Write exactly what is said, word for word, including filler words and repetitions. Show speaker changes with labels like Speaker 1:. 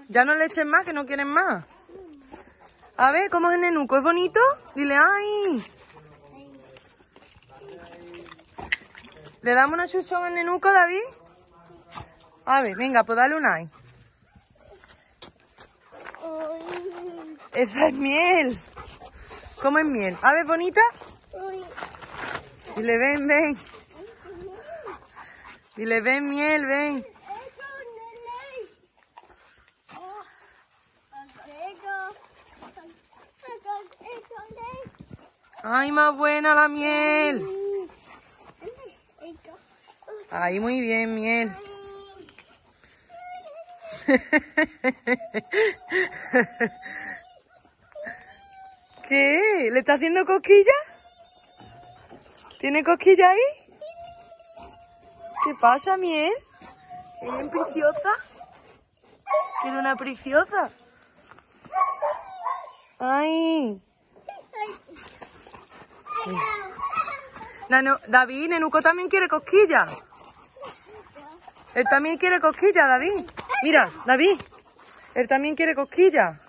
Speaker 1: Ya no le echen más, que no quieren más. A ver, ¿cómo es el nenuco? ¿Es bonito? Dile, ¡ay! ¿Le damos una chuchón al nenuco, David? A ver, venga, pues dale un ay. Esa es miel. ¿Cómo es miel? A ver, bonita. Dile, ven, ven. Dile, ven, miel, ven. Ay, más buena la miel. Ay, muy bien, miel. ¿Qué? ¿Le está haciendo cosquillas? ¿Tiene cosquillas ahí? ¿Qué pasa, miel? ¿Es bien preciosa? ¿Quiere una preciosa? ¡Ay! Nano, David, Nenuco también quiere cosquillas. Él también quiere cosquillas, David. Mira, David. Él también quiere cosquillas.